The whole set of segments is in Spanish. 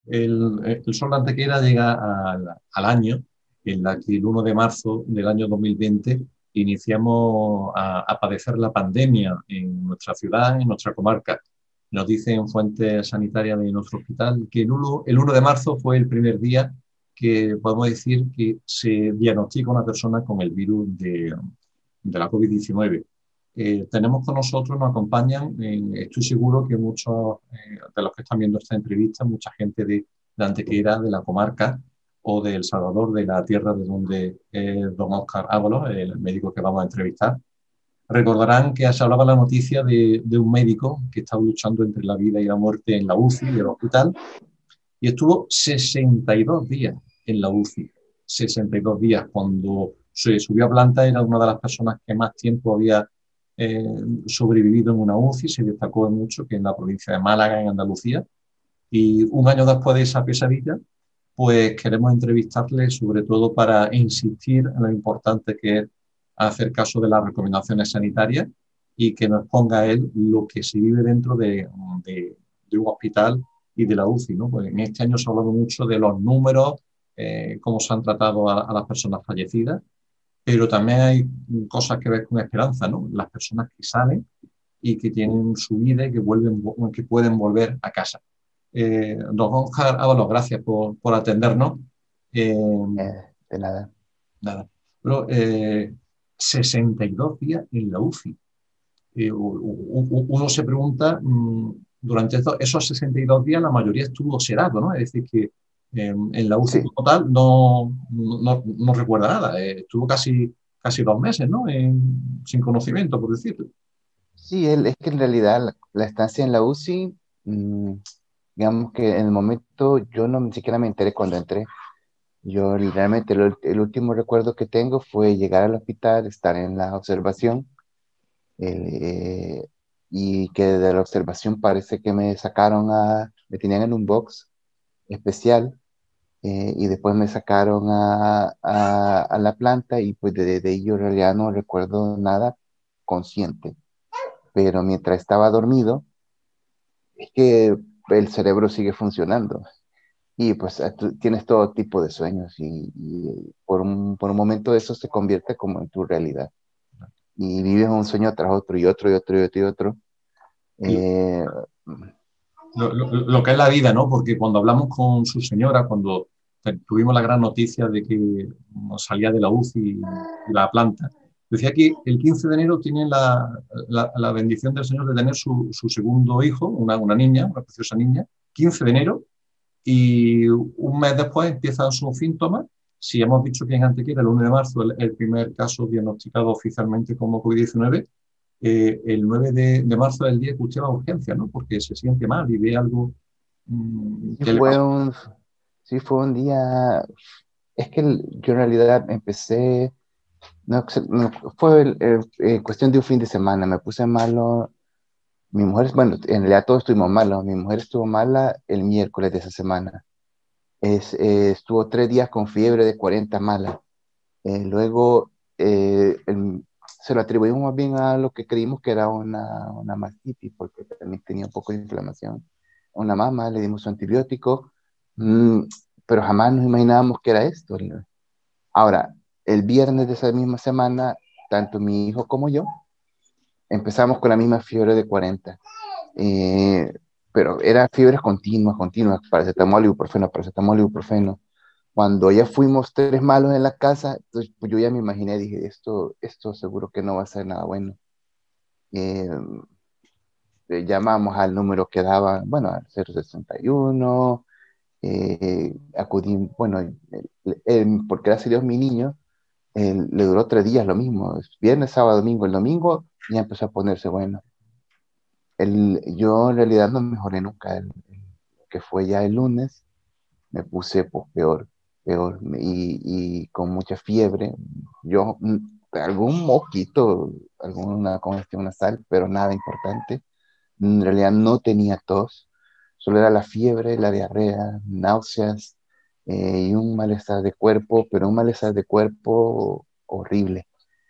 El Sol de Antequera llega al año en la que el 1 de marzo del año 2020 iniciamos a padecer la pandemia en nuestra ciudad, en nuestra comarca. Nos dicen fuentes sanitarias de nuestro hospital que el 1 de marzo fue el primer día que podemos decir que se diagnostica una persona con el virus de la COVID-19. Tenemos con nosotros, nos acompañan, estoy seguro que muchos de los que están viendo esta entrevista, mucha gente de Antequera, de la comarca o de El Salvador, de la tierra de donde don Óscar Ábalos, el médico que vamos a entrevistar, recordarán que se hablaba la noticia de un médico que estaba luchando entre la vida y la muerte en la UCI del hospital y estuvo 62 días en la UCI. 62 días. Cuando se subió a planta era una de las personas que más tiempo había eh, sobrevivido en una UCI, se destacó mucho que en la provincia de Málaga, en Andalucía, y un año después de esa pesadilla, pues queremos entrevistarle sobre todo para insistir en lo importante que es hacer caso de las recomendaciones sanitarias y que nos ponga él lo que se vive dentro de un hospital y de la UCI, ¿no? Pues en este año se ha hablado mucho de los números, cómo se han tratado a las personas fallecidas, pero también hay cosas que ver con esperanza, ¿no? Las personas que salen y que tienen su vida y que pueden volver a casa. Don Oscar Ábalos, gracias por atendernos. Eh, De nada. nada, pero 62 días en la UCI. Uno se pregunta, durante esos 62 días la mayoría estuvo sedado, ¿no? Es decir, que en la UCI Sí, como tal no recuerda nada. Estuvo casi 2 meses, ¿no? Sin conocimiento, por decirlo. sí, es que en realidad la estancia en la UCI, mm, digamos que en el momento yo no ni siquiera me enteré cuando entré. Yo realmente el último recuerdo que tengo fue llegar al hospital, estar en la observación, eh, y que de la observación parece que me tenían en un box especial, y después me sacaron a la planta y pues de ahí yo en realidad no recuerdo nada consciente, pero mientras estaba dormido es que el cerebro sigue funcionando y pues tú tienes todo tipo de sueños y por un momento eso se convierte como en tu realidad y vives un sueño tras otro y otro y otro y otro y otro. Eh, Lo que es la vida, ¿no? Porque cuando hablamos con su señora, cuando tuvimos la gran noticia de que salía de la UCI y la planta, decía que el 15 de enero tiene la bendición del Señor de tener su segundo hijo, una niña, una preciosa niña, 15 de enero, y un mes después empiezan sus síntomas. Si hemos dicho que en Antequera, el 1 de marzo, el primer caso diagnosticado oficialmente como COVID-19, el 9 de marzo del día que usted va a urgencia, ¿no? Porque se siente mal y ve algo sí que le fue pasa. un, sí fue un día, es que yo en realidad empecé, no, fue cuestión de un fin de semana, me puse malo. Mi mujer, bueno, en realidad todos estuvimos malos. Mi mujer estuvo mala el miércoles de esa semana. Estuvo 3 días con fiebre de 40 mala. Luego se lo atribuimos más bien a lo que creímos que era una mastitis, porque también tenía un poco de inflamación. Una mama, le dimos su antibiótico, mm, pero jamás nos imaginábamos que era esto. Ahora, el viernes de esa misma semana, tanto mi hijo como yo empezamos con la misma fiebre de 40. eh, pero era fiebres continuas, continuas, paracetamol, ibuprofeno, paracetamol, ibuprofeno. Cuando ya fuimos tres malos en la casa, entonces, pues yo ya me imaginé, dije, esto seguro que no va a ser nada bueno. Eh, Llamamos al número que daba, bueno, al 061, acudí, bueno, porque gracias a Dios mi niño le duró 3 días lo mismo, viernes, sábado, domingo, el domingo ya empezó a ponerse bueno. Yo en realidad no mejoré nunca, que fue ya el lunes, me puse pues, peor, peor, y con mucha fiebre. Yo, algún mosquito, alguna congestión nasal, pero nada importante. En realidad no tenía tos, solo era la fiebre, la diarrea, náuseas, y un malestar de cuerpo, pero un malestar de cuerpo horrible.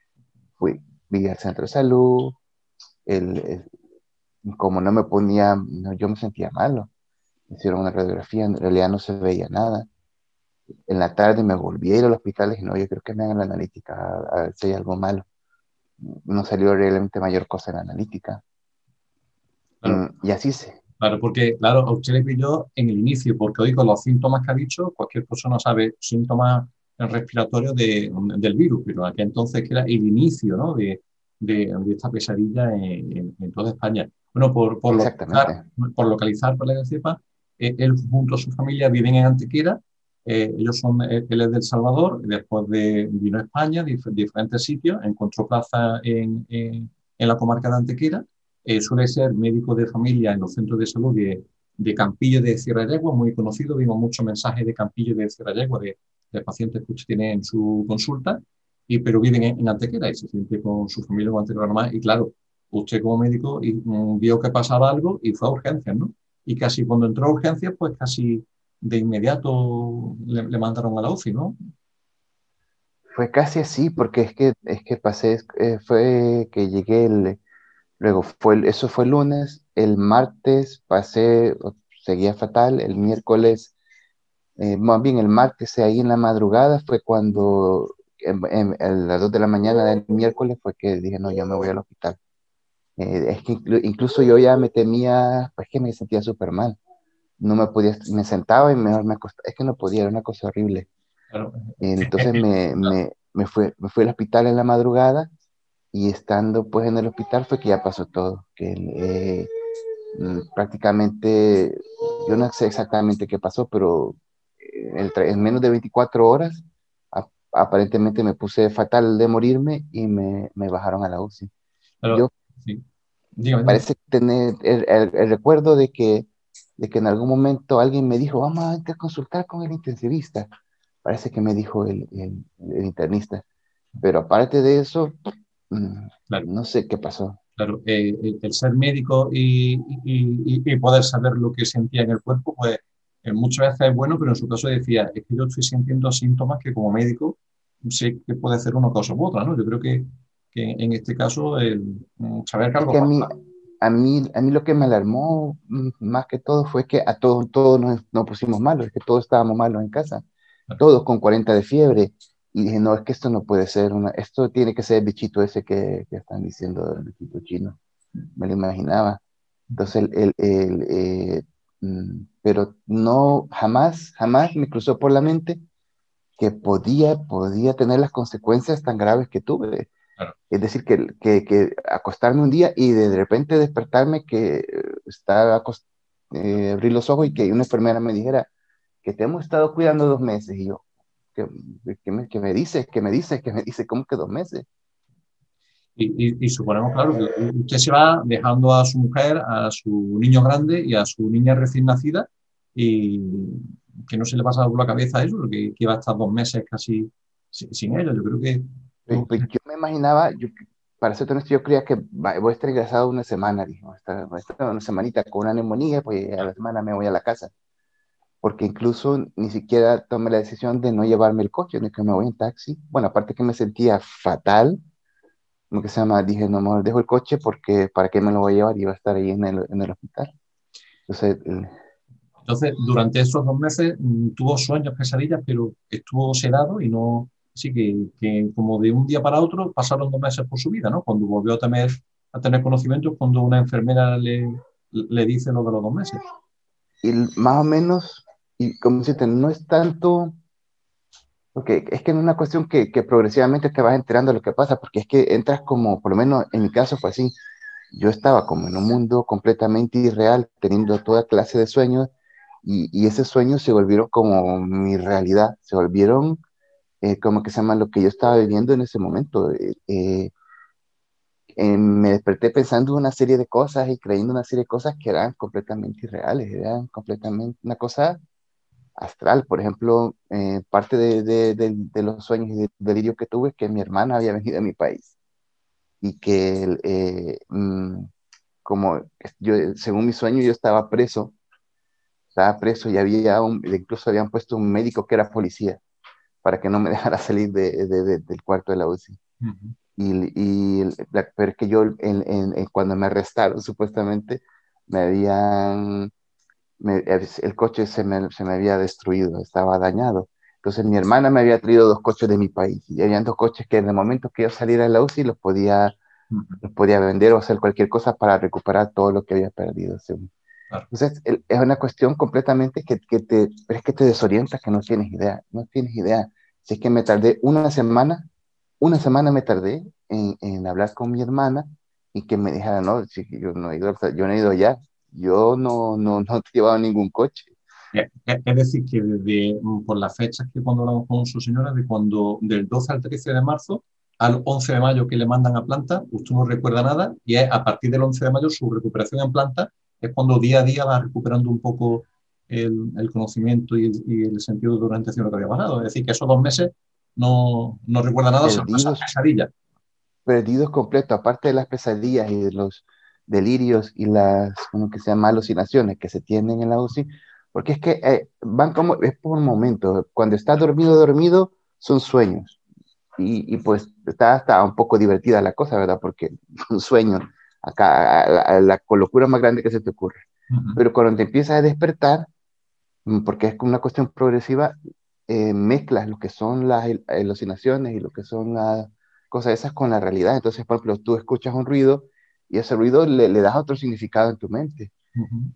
Vi al centro de salud, el, el- como no me ponía, no, yo me sentía malo. hicieron una radiografía, en realidad no se veía nada. En la tarde me volví a ir al hospital y dije, no, yo creo que me hagan la analítica, a ver si hay algo malo. No salió realmente mayor cosa en la analítica. Claro, Y así se. claro, porque claro, a usted le pilló en el inicio, porque hoy con los síntomas que ha dicho, cualquier persona sabe síntomas respiratorios del virus, pero aquí entonces que era el inicio, ¿no? de esta pesadilla en toda España. Bueno, Exactamente. por localizar, para que sepa, él junto a su familia viven en Antequera, ellos son, él es del Salvador, después vino a España, diferentes sitios, encontró plaza en la comarca de Antequera, suele ser médico de familia en los centros de salud de Campillo de Sierra de Yegua, muy conocido. Vimos muchos mensajes de Campillo de Sierra de Yegua, de pacientes que usted tiene en su consulta, pero viven en Antequera y se siente con su familia con Antequera normal. Y claro, usted como médico vio que pasaba algo y fue a urgencias, ¿no? Y casi cuando entró a urgencias, pues casi de inmediato le mandaron a la UCI, ¿no? Fue casi así, porque es que pasé, fue que llegué luego eso fue el lunes, el martes pasé, seguía fatal, el miércoles, más bien el martes ahí en la madrugada fue cuando a las 2 de la mañana del miércoles fue que dije, no, ya me voy al hospital. Es que incluso yo ya me temía, pues que me sentía súper mal. No me podía, me sentaba y mejor me acostaba, es que no podía, era una cosa horrible. Claro. Entonces me fui al hospital en la madrugada y estando pues en el hospital fue que ya pasó todo, que prácticamente, yo no sé exactamente qué pasó, pero en menos de 24 horas aparentemente me puse fatal de morirme y me bajaron a la UCI. Pero, Yo sí. Dígame, dígame. parece tener el recuerdo de que en algún momento alguien me dijo, vamos a consultar con el intensivista. Parece que me dijo el internista. Pero aparte de eso, mm, Claro. no sé qué pasó. Claro, el ser médico y poder saber lo que sentía en el cuerpo, pues muchas veces es bueno, pero en su caso decía, es que yo estoy sintiendo síntomas que como médico sé que puede ser una cosa u otra, ¿no? Yo creo que en este caso saber que Es algo que a mí, pasa. a mí lo que me alarmó más que todo fue que a todos nos pusimos malos, es que todos estábamos malos en casa, todos con 40 de fiebre. Y dije, no, es que esto no puede ser, esto tiene que ser el bichito ese que están diciendo, el bichito chino. Me lo imaginaba. Entonces, pero no, jamás me cruzó por la mente que podía tener las consecuencias tan graves que tuve. Claro. Es decir, que acostarme un día y de repente despertarme que abrir los ojos y que una enfermera me dijera que te hemos estado cuidando 2 meses. Y yo, ¿qué me dices? ¿Qué me dices? ¿Qué me dice? ¿Cómo que 2 meses? Y suponemos, claro, que usted se va dejando a su mujer, a su niño grande y a su niña recién nacida y que no se le pasa por la cabeza eso, que va a estar 2 meses casi sin ella. Yo creo que Pues yo me imaginaba, para ser honesto, yo creía que voy a estar ingresado una semana, dijo, voy a estar una semanita con una neumonía, pues a la semana me voy a la casa, porque incluso ni siquiera tomé la decisión de no llevarme el coche, de que me voy en taxi. Bueno, aparte que me sentía fatal, como que se llama, dije, no, mejor dejo el coche porque para qué me lo voy a llevar y va a estar ahí en el hospital. Entonces, entonces, durante esos 2 meses tuvo sueños, pesadillas, pero estuvo sedado y no, así que como de un día para otro pasaron 2 meses por su vida, ¿no? Cuando volvió a tener conocimientos, cuando una enfermera le dice lo de los 2 meses. y más o menos, y como si no es tanto. Porque es que es una cuestión que progresivamente te vas enterando de lo que pasa, porque es que entras como, por lo menos en mi caso fue así, yo estaba como en un mundo completamente irreal, teniendo toda clase de sueños, y esos sueños se volvieron como mi realidad, se volvieron como que se llama lo que yo estaba viviendo en ese momento. Me desperté pensando una serie de cosas y creyendo una serie de cosas que eran completamente irreales, eran completamente una cosa astral. Por ejemplo, parte de los sueños y del delirio que tuve es que mi hermana había venido a mi país y que como yo, según mi sueño, yo estaba preso y incluso habían puesto un médico que era policía para que no me dejara salir del cuarto de la UCI. Ujú. Pero es que yo, cuando me arrestaron, supuestamente, me habían el coche se me había destruido, estaba dañado. Entonces mi hermana me había traído dos coches de mi país y habían dos coches que en el momento que yo saliera de la UCI Ujú. los podía vender o hacer cualquier cosa para recuperar todo lo que había perdido. ¿Sí? Claro. Entonces es una cuestión completamente pero es que te desorienta, que no tienes idea, no tienes idea. Si es que me tardé una semana me tardé en hablar con mi hermana y que me dijera, no, si yo no he ido, yo no he ido allá, yo no te he llevado ningún coche. Es decir, que por las fechas que cuando hablamos con su señora, del 12 al 13 de marzo al 11 de mayo que le mandan a planta, usted no recuerda nada y es a partir del 11 de mayo su recuperación en planta es cuando día a día va recuperando un poco el conocimiento y el sentido de orientación de lo que había pasado. Es decir, que esos 2 meses no recuerda nada salvo esas Perdidos, pesadillas. perdidos completo, aparte de las pesadillas y de los delirios y las, como que se llama, alucinaciones que se tienen en la UCI, porque es que van como, es por momentos, cuando estás dormido, dormido, son sueños, y pues está hasta un poco divertida la cosa, ¿verdad? Porque un sueño, acá, a la locura más grande que se te ocurre. Uh -huh. Pero cuando te empiezas a despertar, porque es una cuestión progresiva, mezclas lo que son las alucinaciones y lo que son las cosas esas con la realidad. Entonces, por ejemplo, tú escuchas un ruido y ese ruido le das otro significado en tu mente. Uh -huh.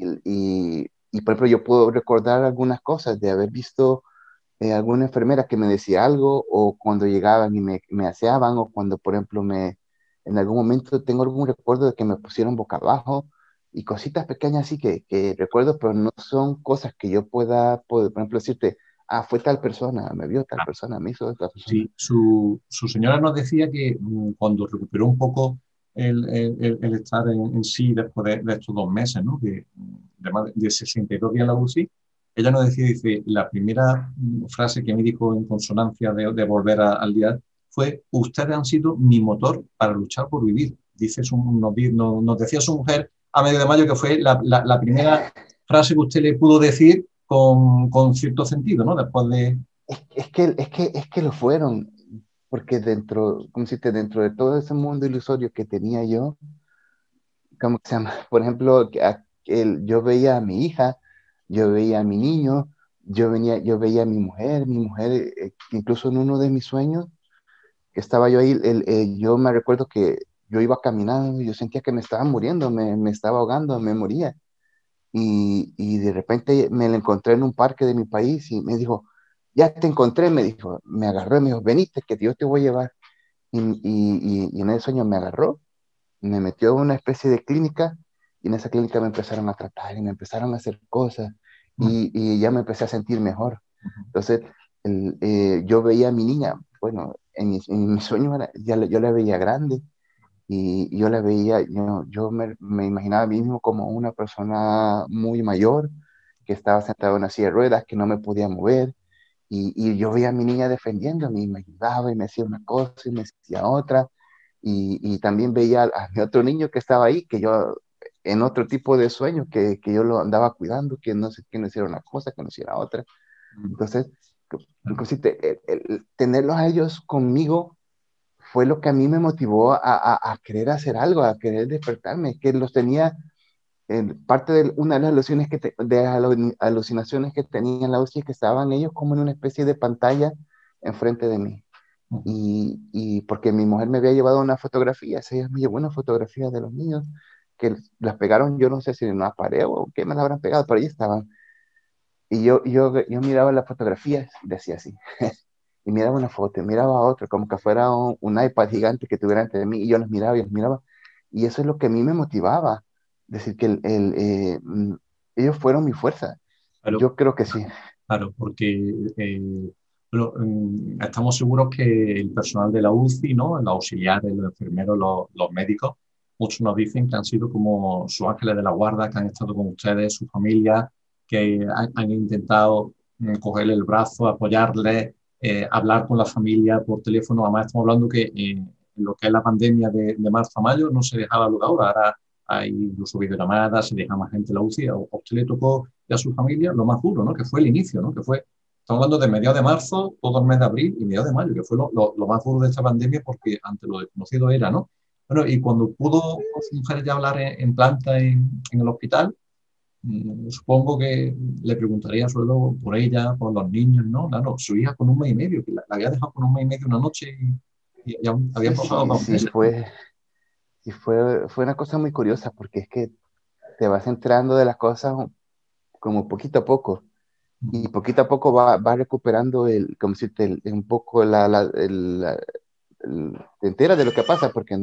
Por ejemplo, yo puedo recordar algunas cosas de haber visto alguna enfermera que me decía algo, o cuando llegaban y me aseaban, o cuando, por ejemplo, en algún momento tengo algún recuerdo de que me pusieron boca abajo, y cositas pequeñas así que recuerdo, pero no son cosas que yo por ejemplo, decirte, ah, fue tal persona, me vio tal persona, me hizo tal persona. Sí, su señora nos decía que cuando recuperó un poco el estar en sí después de estos 2 meses, ¿no? De 62 días en la UCI, ella nos decía, dice, la primera frase que me dijo en consonancia de volver al día fue, ustedes han sido mi motor para luchar por vivir. Dice nos decía su mujer a medio de mayo que fue la primera frase que usted le pudo decir con cierto sentido, ¿no? Después de... Es que lo fueron, porque dentro, como si te dentro de todo ese mundo ilusorio que tenía yo, ¿cómo que se llama? Por ejemplo, yo veía a mi hija, yo veía a mi niño, yo veía a mi mujer, incluso en uno de mis sueños, que estaba yo ahí, yo me recuerdo que yo iba caminando y yo sentía que me estaba muriendo, me estaba ahogando, me moría. Y de repente me la encontré en un parque de mi país y me dijo, ya te encontré, me dijo, me agarró y me dijo, veniste, que yo te voy a llevar. Y en el sueño me agarró, me metió en una especie de clínica y en esa clínica me empezaron a tratar y me empezaron a hacer cosas y ya me empecé a sentir mejor. Entonces, yo veía a mi niña, bueno, en mi sueño yo la veía grande y yo la veía, me imaginaba a mí mismo como una persona muy mayor que estaba sentada en una silla de ruedas, que no me podía mover. Y yo veía a mi niña defendiéndome y me ayudaba y me hacía una cosa y me hacía otra y también veía a mi otro niño que estaba ahí, que yo, en otro tipo de sueño, que yo lo andaba cuidando, que no sé, que no hiciera una cosa, que no hiciera otra. Entonces, tenerlos a ellos conmigo fue lo que a mí me motivó a querer hacer algo, a querer despertarme, que los tenía, parte de una de las alucinaciones que tenía en la UCI es que estaban ellos como en una especie de pantalla enfrente de mí. Y porque mi mujer me había llevado una fotografía, ella me llevó una fotografía de los niños que las pegaron, yo no sé si en una pared o qué me la habrán pegado, pero ahí estaban. Y yo miraba las fotografías y decía así, y miraba una foto, y miraba otra, como que fuera un iPad gigante que tuviera ante mí, y yo los miraba, y eso es lo que a mí me motivaba, decir que ellos fueron mi fuerza. Claro, Yo creo que sí. claro, porque estamos seguros que el personal de la UCI, ¿no? Los auxiliares, los enfermeros, los médicos, muchos nos dicen que han sido como sus ángeles de la guarda, que han estado con ustedes, su familia, que han intentado cogerle el brazo, apoyarle, hablar con la familia por teléfono. Además, estamos hablando que en lo que es la pandemia de marzo a mayo no se dejaba lugar ahora hay incluso videollamadas, se deja más gente en la UCI. A usted le tocó y a su familia lo más duro, ¿no? Que fue el inicio, ¿no? Que fue, estamos hablando de mediados de marzo, todo el mes de abril y mediados de mayo, que fue lo más duro de esta pandemia porque ante lo desconocido era, ¿no? Bueno, y cuando pudo su mujer ya hablar en planta en el hospital, Supongo que le preguntaría sobre todo por ella, por los niños, ¿no? Claro, su hija con un mes y medio, que la había dejado con un mes y medio una noche y habían Sí, pasado sí, dos sí, meses, ¿no? fue una cosa muy curiosa porque es que te vas enterando de las cosas como poquito a poco y poquito a poco va recuperando como decirte, un poco te enteras de lo que pasa porque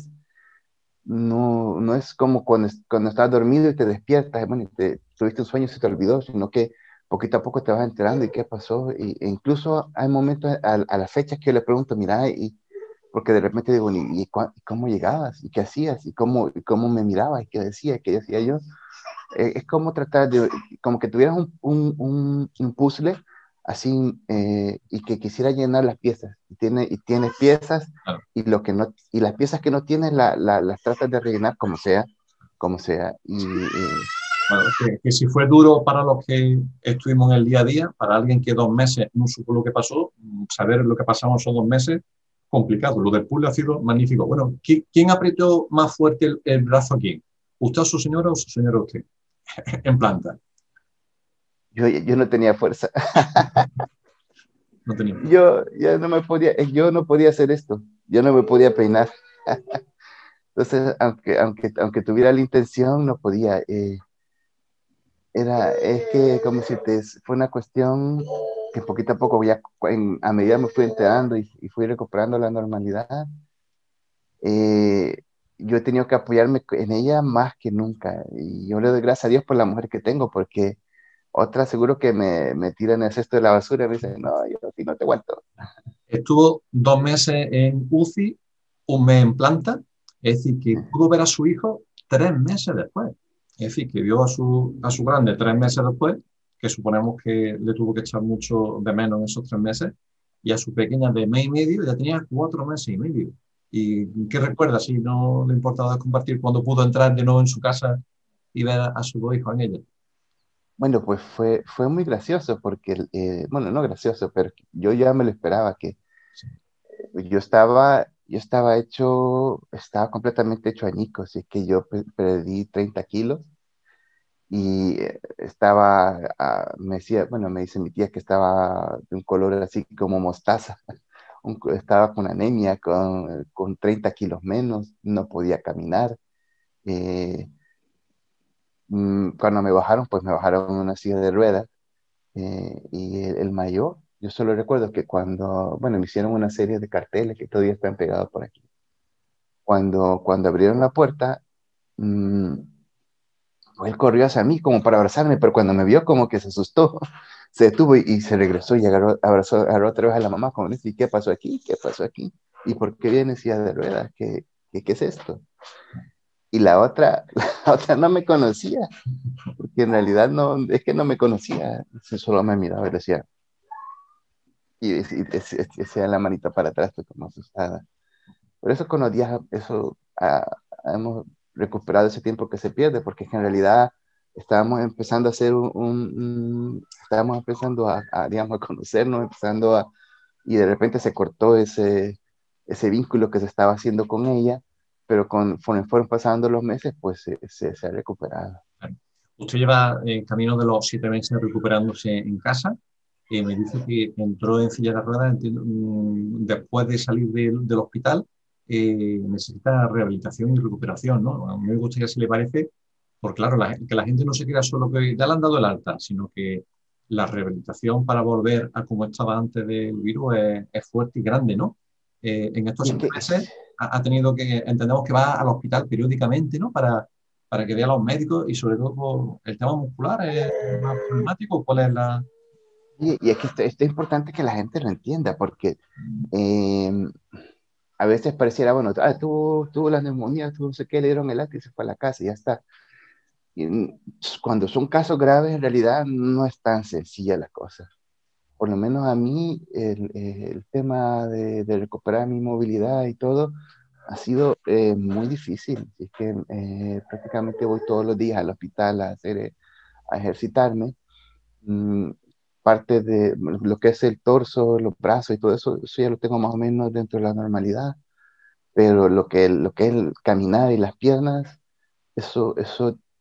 no es como cuando estás dormido y te despiertas, bueno, tuviste un sueño y se te olvidó, sino que poquito a poco te vas enterando y qué pasó. E incluso hay momentos a las fechas que yo le pregunto, mira, porque de repente digo, ¿y cómo llegabas? ¿Y qué hacías? ¿Y cómo me mirabas? ¿Y qué decía? ¿Y qué decía yo? Es como tratar de, como que tuvieras un puzzle así y que quisiera llenar las piezas. Y tienes piezas Claro. y las piezas que no tienes las tratas de rellenar como sea, como sea. Bueno, que si fue duro para los que estuvimos en el día a día, para alguien que 2 meses no supo lo que pasó, saber lo que pasamos esos 2 meses, complicado. Lo del puzzle ha sido magnífico. Bueno, ¿quién apretó más fuerte el brazo a quién? ¿Usted a su señora o su señora a usted? En planta. Yo no tenía fuerza. No tenía. Yo no podía hacer esto. Yo no me podía peinar. Entonces, aunque tuviera la intención, no podía. Es que, como si fue una cuestión que poquito a poco, ya a medida me fui enterando y fui recuperando la normalidad, eh, yo he tenido que apoyarme en ella más que nunca. Y yo le doy gracias a Dios por la mujer que tengo, porque otras seguro que me tiran el cesto de la basura y me dicen, no, yo a ti no te aguanto. Estuvo 2 meses en UCI, un mes en planta, es decir, que pudo ver a su hijo 3 meses después. Es decir, que vio a su grande 3 meses después, que suponemos que le tuvo que echar mucho de menos en esos 3 meses, y a su pequeña de mes y medio ya tenía 4 meses y medio. ¿Y qué recuerda si no le importaba compartir cuando pudo entrar de nuevo en su casa y ver a sus dos hijos en ella? Bueno, pues fue muy gracioso porque, bueno, no gracioso, pero yo ya me lo esperaba, que estaba completamente hecho añicos, y es que yo perdí 30 kilos y bueno, me dice mi tía que estaba de un color así como mostaza, estaba con anemia, con 30 kilos menos, no podía caminar. eh, Cuando me bajaron, pues me bajaron en una silla de ruedas. Y el mayor, yo solo recuerdo que bueno, me hicieron una serie de carteles que todavía están pegados por aquí. Cuando abrieron la puerta, mm, él corrió hacia mí como para abrazarme, pero cuando me vio como que se asustó, se detuvo y se regresó y agarró otra vez a la mamá, como dice, ¿y qué pasó aquí? ¿Qué pasó aquí? ¿Y por qué viene silla de ruedas? ¿Qué es esto? Y la otra, la otra no me conocía, porque en realidad no, es que no me conocía, solo me miraba y decía, y decía la manita para atrás, pues, como asustada. Por eso con los días, hemos recuperado ese tiempo que se pierde, porque en realidad estábamos empezando a hacer estábamos empezando digamos, a conocernos, y de repente se cortó ese vínculo que se estaba haciendo con ella, pero conforme fueron pasando los meses, pues se ha recuperado. Claro. Usted lleva camino de los 7 meses recuperándose en casa. Me dice que entró en silla de ruedas, entiendo, después de salir del hospital. Necesita rehabilitación y recuperación, ¿no? A mí me gustaría, si le parece, porque claro, que la gente no se crea solo que ya le han dado el alta, sino que la rehabilitación para volver a como estaba antes del virus es fuerte y grande, ¿no? En estos Y es siete que meses ha tenido entendemos que va al hospital periódicamente, ¿no? Para que vea a los médicos y sobre todo el tema muscular es más problemático. ¿Cuál es la...? y es que esto es importante que la gente lo entienda, porque eh, a veces pareciera, bueno, tuvo la neumonía, tuvo no sé qué, le dieron el alta y se fue a la casa y ya está. Y, cuando son casos graves, en realidad no es tan sencilla la cosa. Por lo menos a mí, el tema de recuperar mi movilidad y todo ha sido muy difícil. Es que prácticamente voy todos los días al hospital a ejercitarme. Mm, Parte de lo que es el torso, los brazos y todo eso, eso ya lo tengo más o menos dentro de la normalidad, pero lo que es el caminar y las piernas, eso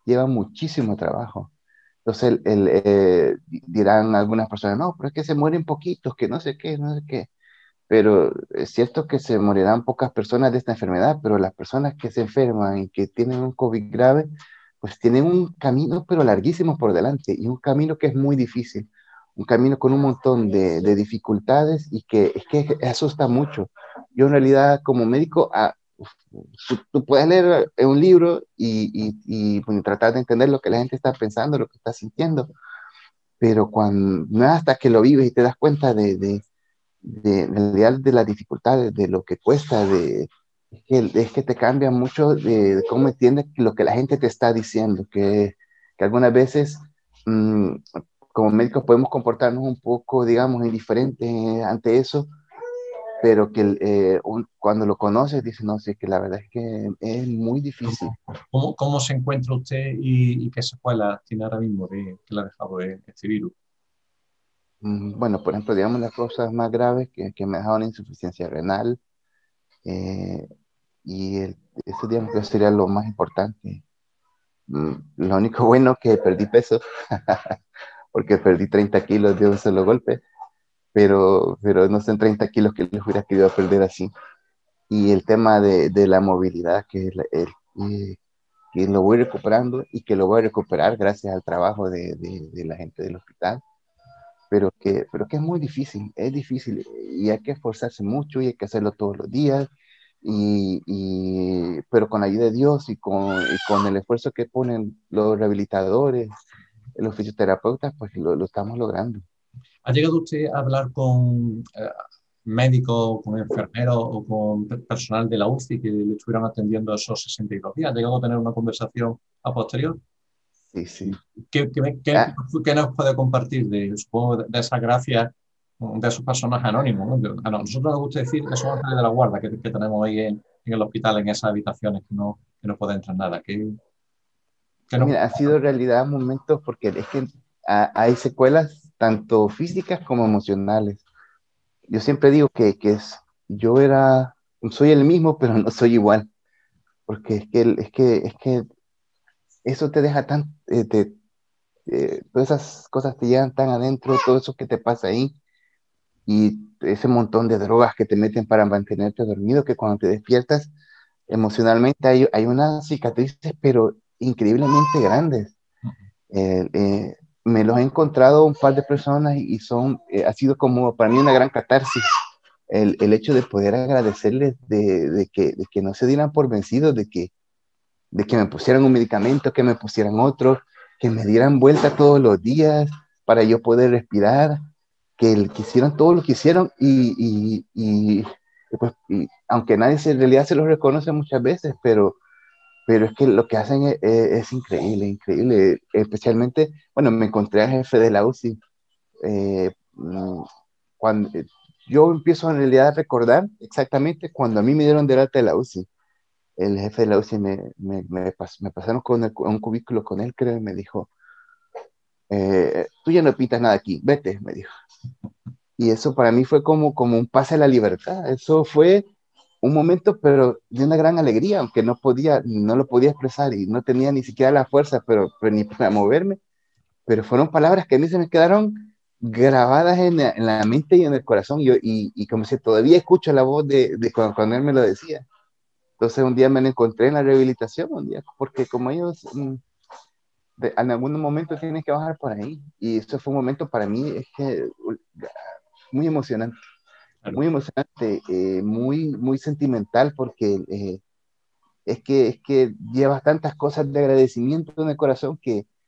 lleva muchísimo trabajo. Entonces dirán algunas personas, no, pero es que se mueren poquitos, que no sé qué, no sé qué. Pero es cierto que se morirán pocas personas de esta enfermedad, pero las personas que se enferman y que tienen un COVID grave, pues tienen un camino, pero larguísimo por delante, y un camino que es muy difícil, un camino con un montón de dificultades y que es que asusta mucho. Yo en realidad como médico, tú puedes leer un libro bueno, tratar de entender lo que la gente está pensando, lo que está sintiendo, pero cuando, no es hasta que lo vives y te das cuenta en realidad de las dificultades, de lo que cuesta, es que te cambia mucho de cómo entiendes lo que la gente te está diciendo, que algunas veces mmm, como médicos podemos comportarnos un poco, digamos, indiferentes ante eso, pero que cuando lo conoces dices, no, sí, que la verdad es que es muy difícil. ¿Cómo se encuentra usted y qué secuelas tiene ahora mismo de que le ha dejado este virus? Bueno, por ejemplo, digamos las cosas más graves que me ha dejado una insuficiencia renal, eh, y eso digamos que sería lo más importante. Lo único bueno que perdí peso, porque perdí 30 kilos de un solo golpe, pero no son 30 kilos que les hubiera querido perder así. Y el tema de la movilidad, que lo voy recuperando y que lo voy a recuperar gracias al trabajo de la gente del hospital, pero que es muy difícil, es difícil y hay que esforzarse mucho y hay que hacerlo todos los días. Pero con la ayuda de Dios y con el esfuerzo que ponen los rehabilitadores, los fisioterapeutas, pues lo estamos logrando. ¿Ha llegado usted a hablar con médicos, con enfermeros o con personal de la UCI que le estuvieran atendiendo esos 62 días? ¿Ha llegado a tener una conversación a posterior? Sí, sí. Ah, ¿Qué nos puede compartir supongo, de esa gracia de esos personajes anónimos? ¿No? A nosotros nos gusta decir esos ángeles de la guarda que tenemos ahí en el hospital, en esas habitaciones que no puede entrar nada. ¿Qué nos... Mira, ha sido realidad momentos porque es que hay secuelas tanto físicas como emocionales. Yo siempre digo yo soy el mismo, pero no soy igual, porque es que eso te deja todas esas cosas te llegan tan adentro, todo eso que te pasa ahí, y ese montón de drogas que te meten para mantenerte dormido, que cuando te despiertas emocionalmente hay unas cicatrices, pero increíblemente grandes. Eh, eh, Me los he encontrado un par de personas y ha sido como para mí una gran catarsis el hecho de poder agradecerles de que no se dieran por vencidos, de que me pusieran un medicamento, que me pusieran otro, que me dieran vuelta todos los días para yo poder respirar, que hicieron todo lo que hicieron pues, aunque nadie en realidad se lo reconoce muchas veces, pero es que lo que hacen es increíble, increíble. Especialmente, bueno, me encontré al jefe de la UCI. eh, mm, cuando yo empiezo en realidad a recordar exactamente cuando a mí me dieron de alta de la UCI. El jefe de la UCI me pasaron a un cubículo con él, creo, y me dijo, tú ya no pintas nada aquí, vete, me dijo. Y eso para mí fue como un pase a la libertad. Eso fue un momento, pero de una gran alegría, aunque no lo podía expresar y no tenía ni siquiera la fuerza, pero ni para moverme. Pero fueron palabras que a mí se me quedaron grabadas en la mente y en el corazón. Y como si todavía escucho la voz de cuando él me lo decía. Entonces un día me lo encontré en la rehabilitación, un día, porque como ellos en algún momento tienen que bajar por ahí. Y eso fue un momento para mí, es que muy emocionante. Claro. Muy emocionante, muy, muy sentimental, porque es que llevas tantas cosas de agradecimiento en el corazón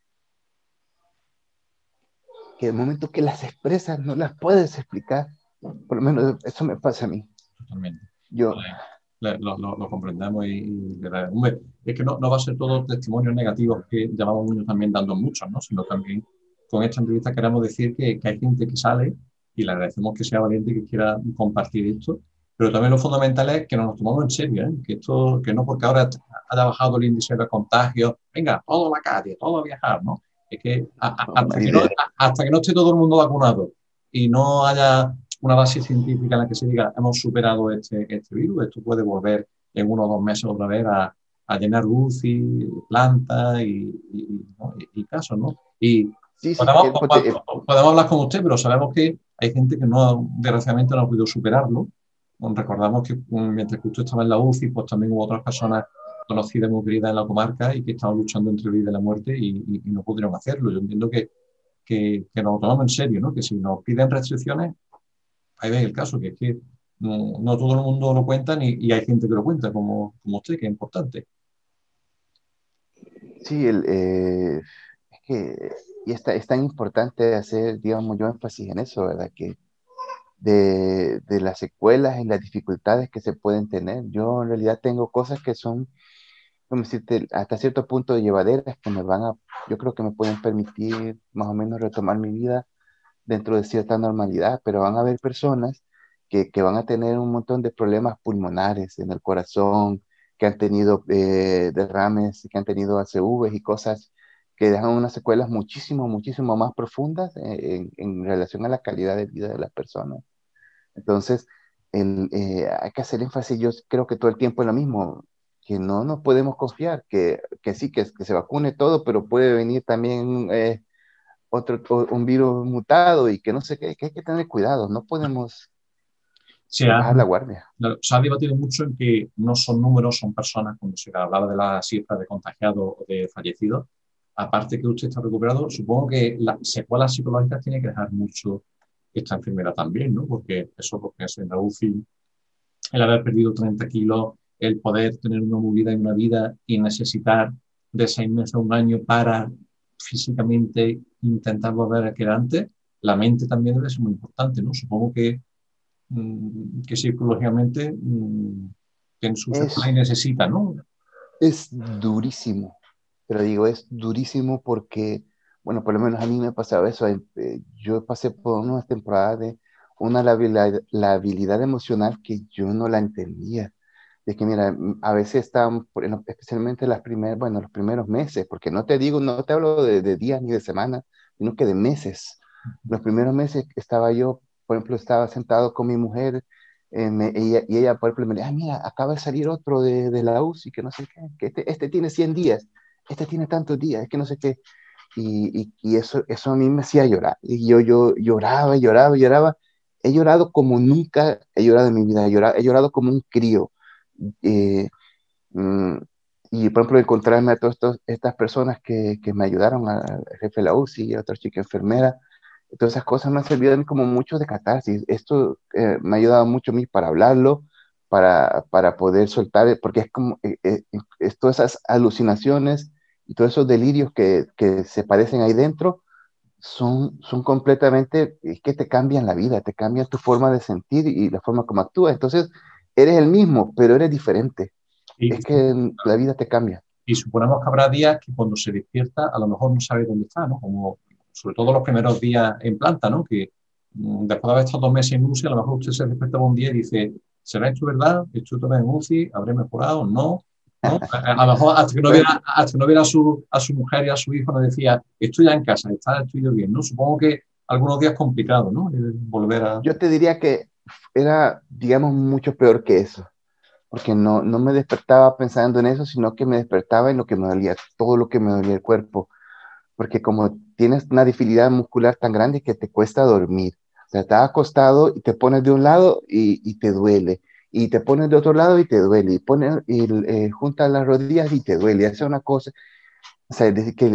que el momento que las expresas no las puedes explicar. Por lo menos eso me pasa a mí. Totalmente. Yo, Vale. Lo comprendemos hombre, es que no va a ser todo testimonios negativos que llamamos niños también dando muchos, ¿no? Sino también con esta entrevista queremos decir que hay gente que sale y le agradecemos que sea valiente y que quiera compartir esto, pero también lo fundamental es que nos tomamos en serio, ¿eh? Que no porque ahora haya bajado el índice de contagio, venga, todo a la calle, todo a viajar, ¿no? Es que mala idea. hasta que no esté todo el mundo vacunado y no haya una base científica en la que se diga hemos superado este virus, esto puede volver en 1 o 2 meses otra vez a llenar UCI, plantas ¿no? y casos, ¿no? Y Sí, sí, podemos, podemos hablar con usted, pero sabemos que hay gente que no, desgraciadamente no ha podido superarlo. Recordamos que mientras que usted estaba en la UCI, pues también hubo otras personas conocidas, muy queridas en la comarca y que estaban luchando entre la vida y la muerte y no pudieron hacerlo. Yo entiendo que nos lo tomamos en serio, ¿no? Que si nos piden restricciones, ahí ven el caso, que es que no todo el mundo lo cuenta y hay gente que lo cuenta, como usted, que es importante. sí, es que y es tan importante hacer, digamos, yo énfasis en eso, ¿verdad? Que de las secuelas y las dificultades que se pueden tener. Yo en realidad tengo cosas que son, como decirte, hasta cierto punto llevaderas que yo creo que me pueden permitir más o menos retomar mi vida dentro de cierta normalidad, pero van a haber personas que van a tener un montón de problemas pulmonares en el corazón, que han tenido derrames, que han tenido ACVs y cosas que dejan unas secuelas muchísimo, muchísimo más profundas en relación a la calidad de vida de las personas. Entonces, hay que hacer énfasis, yo creo que todo el tiempo es lo mismo, que no nos podemos confiar, que sí, que se vacune todo, pero puede venir también un virus mutado y que no sé qué, que hay que tener cuidado, no podemos Se ha, bajar la guardia. se ha debatido mucho en que no son números, son personas, cuando se hablaba de la cifra de contagiados o de fallecidos. Aparte que usted está recuperado, supongo que las secuelas psicológicas tiene que dejar mucho esta enfermera también, ¿no? Porque eso, porque es en la UCI, el haber perdido 30 kilos, el poder tener una movilidad y una vida y necesitar de 6 meses a un año para físicamente intentar volver a quedar antes, la mente también debe ser muy importante, ¿no? Supongo que psicológicamente tiene su secuela y Es, necesita, ¿no? es durísimo, pero digo, es durísimo porque, bueno, por lo menos a mí me ha pasado eso. Yo pasé por unas temporadas de la habilidad emocional que yo no la entendía. De que, mira, a veces estaban, especialmente bueno, los primeros meses, porque no te digo, no te hablo de días ni de semanas, sino que de meses. Los primeros meses estaba yo, por ejemplo, estaba sentado con mi mujer, y ella, por ejemplo, me decía, ah, mira, acaba de salir otro de la UCI, que no sé qué, que este tiene 100 días, este tiene tantos días, es que no sé qué. Y eso a mí me hacía llorar. Y yo lloraba, lloraba, lloraba. He llorado como nunca he llorado en mi vida, he llorado como un crío. Eh, mm, y por ejemplo, encontrarme a todas estas personas que me ayudaron, al jefe de la UCI, a otra chica enfermera, todas esas cosas me han servido a mí como mucho de catarsis. Esto me ha ayudado mucho a mí para hablarlo, para poder soltar, porque es como todas esas alucinaciones y todos esos delirios que se parecen ahí dentro son completamente, es que te cambian la vida, te cambian tu forma de sentir y la forma como actúas. Entonces, eres el mismo, pero eres diferente. Y, Es que la vida te cambia. y suponemos que habrá días que cuando se despierta a lo mejor no sabe dónde está, ¿no? Como sobre todo los primeros días en planta, ¿no? Que después de haber estado 2 meses en UCI, a lo mejor usted se despierta un día y dice, ¿será esto verdad? ¿Estoy otra vez en UCI? ¿Habré mejorado? No. ¿No? A lo mejor Bueno, hasta que no viera a su mujer y a su hijo, nos decía, estoy ya en casa, estoy yo bien, ¿no? Supongo que algunos días complicados, ¿no? Volver a... yo te diría que era, digamos, mucho peor que eso, porque no me despertaba pensando en eso, sino que me despertaba en lo que me dolía, todo lo que me dolía el cuerpo, porque como tienes una debilidad muscular tan grande que te cuesta dormir. O sea, estás acostado y te pones de un lado y te duele, y te pones de otro lado y te duele, y juntas las rodillas y te duele, hace una cosa. O sea,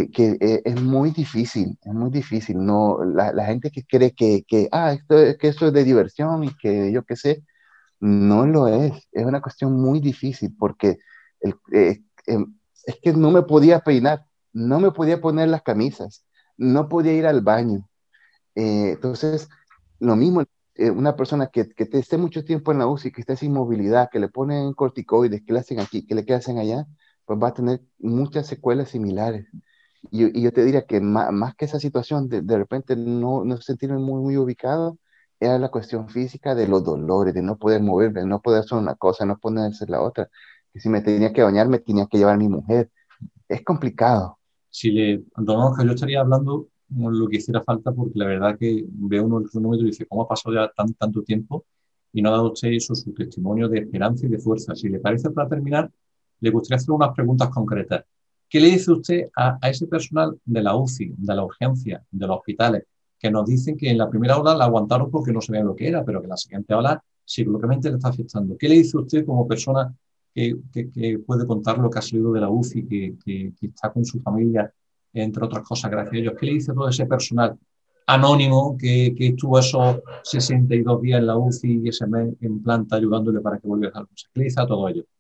es muy difícil. No, la gente que cree que esto es de diversión y que yo qué sé, no lo es una cuestión muy difícil porque el, es que no me podía peinar, no me podía poner las camisas, no podía ir al baño. Entonces, lo mismo, una persona que esté mucho tiempo en la UCI, que esté sin movilidad, que le ponen corticoides, que le hacen aquí, que le hacen allá, pues va a tener muchas secuelas similares. Y yo te diría que más que esa situación de repente no sentirme muy, muy ubicado, era la cuestión física de los dolores, de no poder moverme, de no poder hacer una cosa, no poder hacer la otra. Que si me tenía que bañar, me tenía que llevar mi mujer. Es complicado. Si le, don Oscar, yo estaría hablando lo que hiciera falta porque la verdad que ve uno el cronómetro y dice, ¿cómo ha pasado ya tanto tiempo? Y no ha dado usted eso, su testimonio de esperanza y de fuerza. Si le parece, para terminar, le gustaría hacer unas preguntas concretas. ¿Qué le dice usted a ese personal de la UCI, de la urgencia, de los hospitales, que nos dicen que en la primera ola la aguantaron porque no sabían lo que era, pero que en la siguiente ola psicológicamente le está afectando? ¿Qué le dice usted como persona que puede contar lo que ha salido de la UCI, que está con su familia, entre otras cosas, gracias a ellos? ¿Qué le dice a todo ese personal anónimo que estuvo esos 62 días en la UCI y ese mes en planta ayudándole para que volviera a la cosa? ¿Qué le dice a todo ello?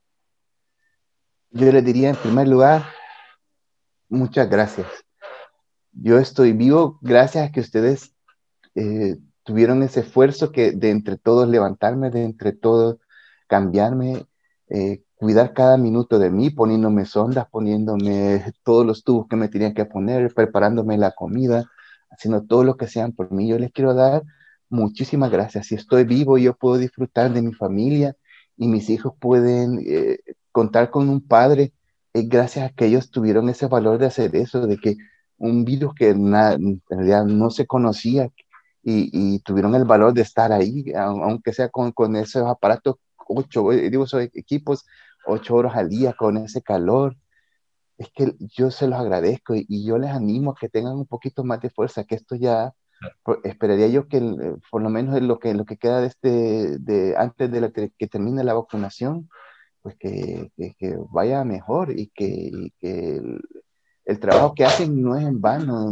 Yo les diría en primer lugar, muchas gracias. Yo estoy vivo gracias a que ustedes tuvieron ese esfuerzo que de entre todos levantarme, de entre todos cambiarme, cuidar cada minuto de mí, poniéndome sondas, poniéndome todos los tubos que me tenían que poner, preparándome la comida, haciendo todo lo que sean por mí. Yo les quiero dar muchísimas gracias. Si estoy vivo, yo puedo disfrutar de mi familia y mis hijos pueden contar con un padre, gracias a que ellos tuvieron ese valor de hacer eso, de que un virus que en realidad no se conocía, y tuvieron el valor de estar ahí, aunque sea con esos aparatos, digo, esos equipos, 8 horas al día, con ese calor. Es que yo se los agradezco y yo les animo a que tengan un poquito más de fuerza, que esto ya, esperaría yo que por lo menos en lo que queda antes de que termine la vacunación, pues que vaya mejor y que el trabajo que hacen no es en vano,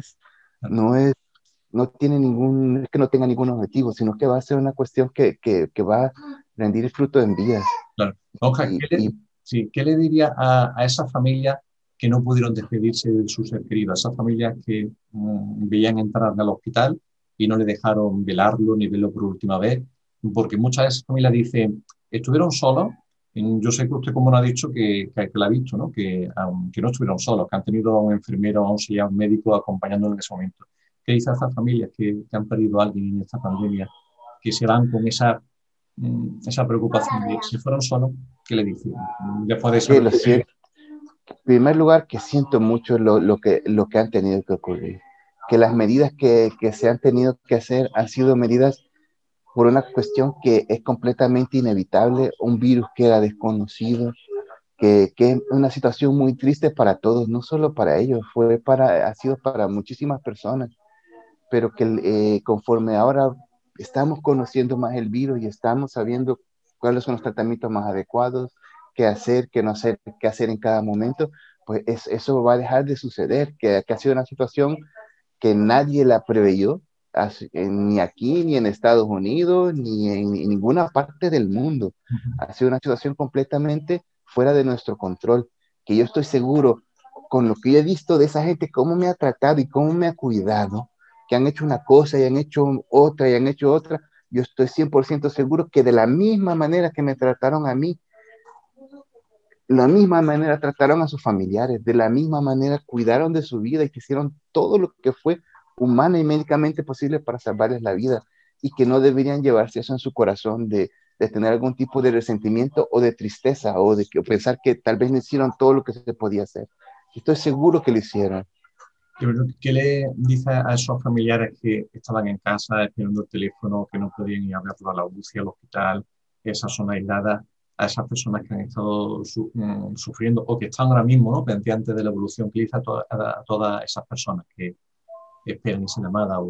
no es no tiene es que no tenga ningún objetivo, sino que va a ser una cuestión que va a rendir fruto en vidas. Claro. Oscar, Y, y sí, ¿qué le diría a esas familias que no pudieron despedirse de su ser querido? A esas familias que veían entrar al hospital y no le dejaron velarlo ni verlo por última vez, porque muchas de esas familias dicen, estuvieron solos. Yo sé que usted, como no ha dicho, que la ha visto, ¿no? Que no estuvieron solos, que han tenido a un enfermero, a un auxiliar, a un médico acompañándolo en ese momento. ¿Qué dice a esas familias que han perdido a alguien en esta pandemia, que se van con esa preocupación de si fueron solos? ¿Qué le dicen? Después de que saber lo siento, en primer lugar, que siento mucho lo que han tenido que ocurrir, que las medidas que se han tenido que hacer han sido medidas por una cuestión que es completamente inevitable, un virus que era desconocido, que es una situación muy triste para todos, no solo para ellos, ha sido para muchísimas personas, pero que conforme ahora estamos conociendo más el virus y estamos sabiendo cuáles son los tratamientos más adecuados, qué hacer, qué no hacer, qué hacer en cada momento, pues eso va a dejar de suceder, que ha sido una situación que nadie la preveyó, ni aquí, ni en Estados Unidos, ni en ninguna parte del mundo. Ha sido una situación completamente fuera de nuestro control, que yo estoy seguro, con lo que yo he visto de esa gente, cómo me ha tratado y cómo me ha cuidado, que han hecho una cosa y han hecho otra y han hecho otra, yo estoy 100% seguro que de la misma manera que me trataron a mí, la misma manera trataron a sus familiares, de la misma manera cuidaron de su vida y que hicieron todo lo que fue humana y médicamente posible para salvarles la vida, y que no deberían llevarse eso en su corazón de tener algún tipo de resentimiento o de tristeza o pensar que tal vez no hicieron todo lo que se podía hacer. Estoy seguro que lo hicieron. ¿Qué le dice a esos familiares que estaban en casa esperando el teléfono, que no podían ir a verlo a la UCI, al hospital, esa zona aislada, a esas personas que han estado sufriendo o que están ahora mismo, ¿no?, pendientes de la evolución? ¿Qué le dice a todas esas personas que esperan esa llamada?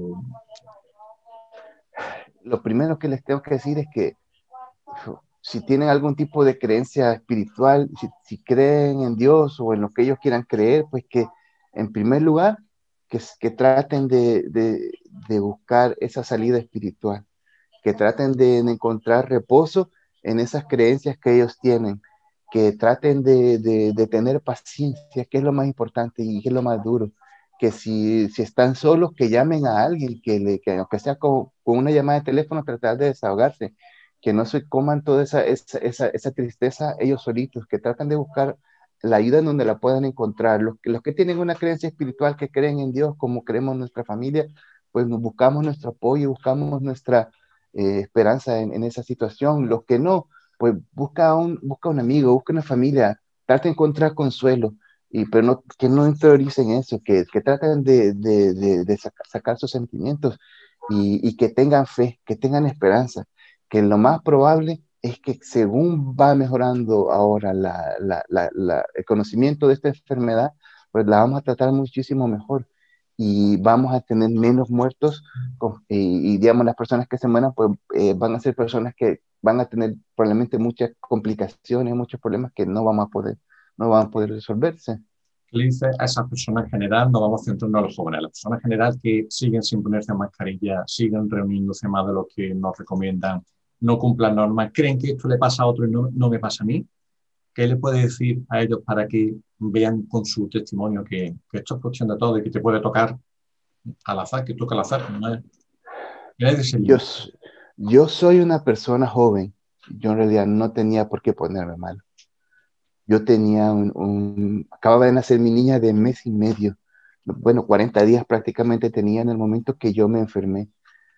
Lo primero que les tengo que decir es que si tienen algún tipo de creencia espiritual, si creen en Dios o en lo que ellos quieran creer, pues que en primer lugar, que traten de buscar esa salida espiritual, que traten de encontrar reposo en esas creencias que ellos tienen, que traten de tener paciencia, que es lo más importante y que es lo más duro, que si están solos, que llamen a alguien, que aunque sea con una llamada de teléfono, tratar de desahogarse, que no se coman toda esa tristeza ellos solitos, que tratan de buscar la ayuda en donde la puedan encontrar. Los que tienen una creencia espiritual, que creen en Dios como creemos en nuestra familia, pues nos buscamos nuestro apoyo, buscamos nuestra esperanza en esa situación. Los que no, pues busca un amigo, busca una familia, trata de encontrar consuelo, pero no, que no interioricen eso, que traten de sacar sus sentimientos y que tengan fe, que tengan esperanza, que lo más probable es que según va mejorando ahora el conocimiento de esta enfermedad, pues la vamos a tratar muchísimo mejor y vamos a tener menos muertos digamos, las personas que se mueran, pues van a ser personas que van a tener probablemente muchas complicaciones, muchos problemas que no van a poder resolverse. Le dice a esas personas en general, no vamos centrando a los jóvenes, a las personas en general que siguen sin ponerse mascarilla, siguen reuniéndose más de lo que nos recomiendan, no cumplan normas, creen que esto le pasa a otro y no me pasa a mí. ¿Qué le puede decir a ellos para que vean con su testimonio que esto es cuestión de todo y que te puede tocar al azar, que toca al azar? No es de ese Yo, libro. s- yo soy una persona joven, yo en realidad no tenía por qué ponerme mal. Yo tenía acababa de nacer mi niña de mes y medio. Bueno, 40 días prácticamente tenía en el momento que yo me enfermé.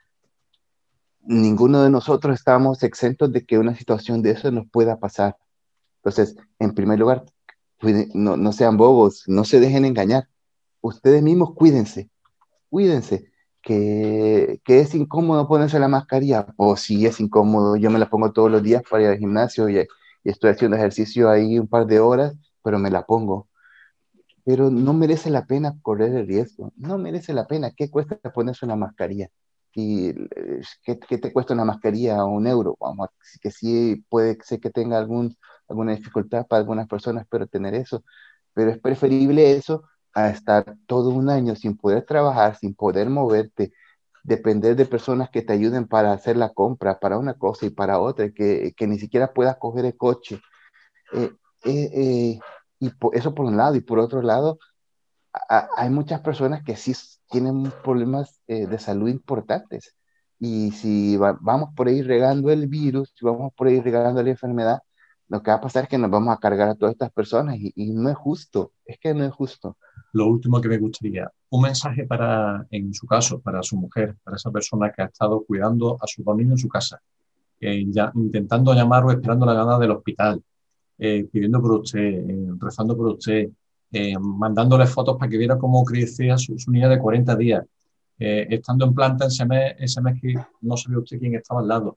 Ninguno de nosotros estábamos exentos de que una situación de eso nos pueda pasar. Entonces, en primer lugar, no sean bobos, no se dejen engañar. Ustedes mismos cuídense. Que es incómodo ponerse la mascarilla. Pues sí, es incómodo. Yo me la pongo todos los días para ir al gimnasio y estoy haciendo ejercicio ahí un par de horas, pero me la pongo. Pero no merece la pena correr el riesgo, no merece la pena. ¿Qué cuesta ponerse una mascarilla? ¿Y qué te cuesta una mascarilla? 1 euro. Vamos, que sí puede ser que tenga alguna dificultad para algunas personas, pero tener eso. Pero es preferible eso a estar todo un año sin poder trabajar, sin poder moverte, depender de personas que te ayuden para hacer la compra, para una cosa y para otra, que ni siquiera puedas coger el coche. Eh, eh, eh, eso por un lado, y por otro lado, hay muchas personas que sí tienen problemas de salud importantes. Y si vamos por ahí regando el virus, si vamos por ahí regando la enfermedad, lo que va a pasar es que nos vamos a cargar a todas estas personas y no es justo, es que no es justo. Lo último que me gustaría, un mensaje para, en su caso, para su mujer, para esa persona que ha estado cuidando a su familia en su casa, ya, intentando llamar o esperando la llamada del hospital, pidiendo por usted, rezando por usted, mandándole fotos para que viera cómo crecía su niña de 40 días, estando en planta ese mes que no sabía usted quién estaba al lado.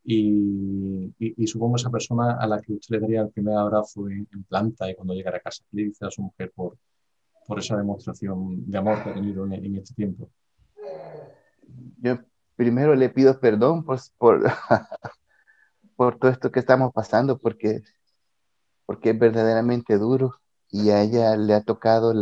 Y supongo esa persona a la que usted le daría el primer abrazo en planta y cuando llegara a casa, le dice a su mujer por esa demostración de amor que ha tenido en este tiempo. Yo primero le pido perdón por todo esto que estamos pasando, porque es verdaderamente duro y a ella le ha tocado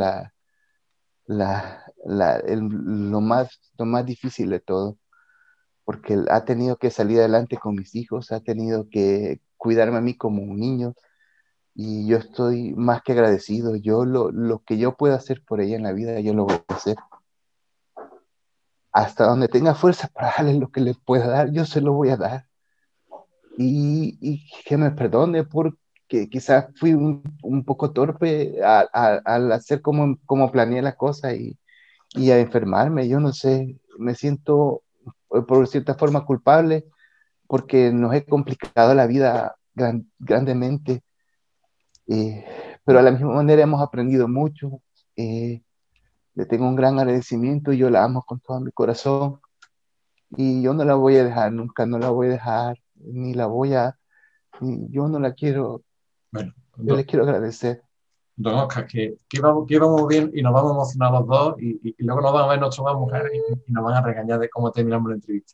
lo más difícil de todo, porque él ha tenido que salir adelante con mis hijos, ha tenido que cuidarme a mí como un niño y yo estoy más que agradecido. Lo que yo pueda hacer por ella en la vida, yo lo voy a hacer. Hasta donde tenga fuerza para darle lo que le pueda dar, yo se lo voy a dar. Y que me perdone porque quizás fui un poco torpe al hacer como planeé la cosa y a enfermarme. Yo no sé, me siento por cierta forma culpable porque nos he complicado la vida grandemente, eh, pero a la misma manera hemos aprendido mucho. eh, Le tengo un gran agradecimiento y yo la amo con todo mi corazón y yo no la voy a dejar nunca, no la voy a dejar, ni la voy a, yo no la quiero, Bueno, yo le quiero agradecer. don Oscar, que íbamos bien y nos vamos a emocionar los dos y luego nos van a ver nuestras mujeres y nos van a regañar de cómo terminamos la entrevista.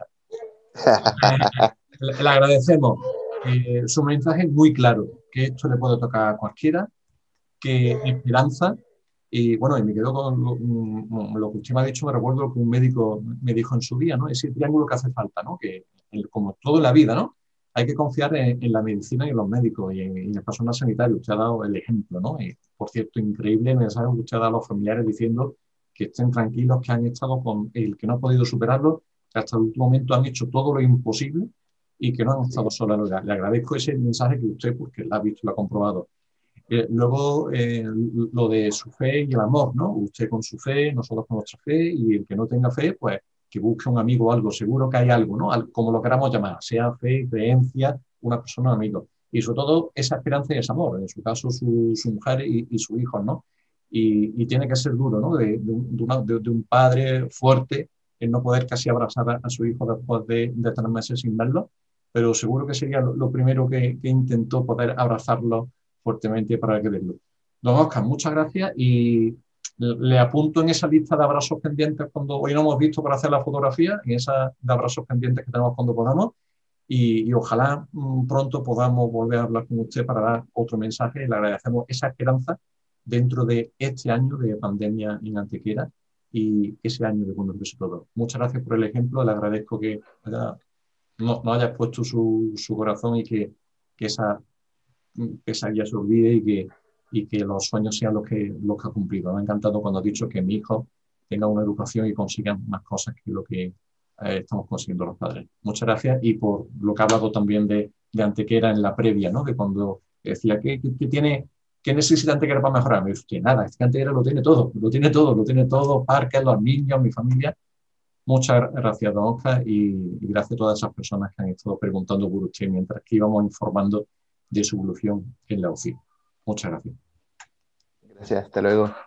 Le agradecemos su mensaje muy claro, que esto le puede tocar a cualquiera, que esperanza, y bueno, y me quedo con lo que usted me ha dicho, me recuerdo lo que un médico me dijo en su día, ¿no? Ese triángulo que hace falta, ¿no? Que como todo en la vida, ¿no? Hay que confiar en la medicina y en los médicos y en el personal sanitario. Usted ha dado el ejemplo, ¿no? Y, por cierto, increíble el mensaje que usted ha dado a los familiares diciendo que estén tranquilos, que han estado con el que no ha podido superarlo, que hasta el último momento han hecho todo lo imposible y que no han estado Sí, solos. Le agradezco ese mensaje que usted, porque lo ha visto, lo ha comprobado. Luego, lo de su fe y el amor, ¿no? Usted con su fe, nosotros con nuestra fe, y el que no tenga fe, pues que busque un amigo o algo. Seguro que hay algo, ¿no? Como lo queramos llamar, sea fe, creencia, una persona, un amigo. Y sobre todo, esa esperanza y ese amor. En su caso, su mujer y sus hijos, ¿no? Y tiene que ser duro, ¿no? De un padre fuerte, el no poder casi abrazar a su hijo después de 3 meses sin verlo, pero seguro que sería lo primero que intentó poder abrazarlo fuertemente para que verlo. Don Oscar, muchas gracias y le apunto en esa lista de abrazos pendientes cuando hoy no hemos visto para hacer la fotografía, en esa de abrazos pendientes que tenemos cuando podamos y ojalá pronto podamos volver a hablar con usted para dar otro mensaje y le agradecemos esa esperanza dentro de este año de pandemia en Antequera y ese año de Buenos Besos Todos. Muchas gracias por el ejemplo, le agradezco que no haya puesto su corazón y que esa pesadilla se olvide y que los sueños sean los que ha cumplido. Me ha encantado cuando ha dicho que mi hijo tenga una educación y consiga más cosas que lo que estamos consiguiendo los padres. Muchas gracias y por lo que ha hablado también de Antequera en la previa, ¿no? De cuando decía que tiene... ¿Qué necesita Antequera para mejorar? Me dice que nada, es que Antequera lo tiene todo, lo tiene todo, parques, los niños, mi familia. Muchas gracias, don Oscar, y gracias a todas esas personas que han estado preguntando por usted mientras que íbamos informando de su evolución en la UCI. Muchas gracias. Gracias, hasta luego.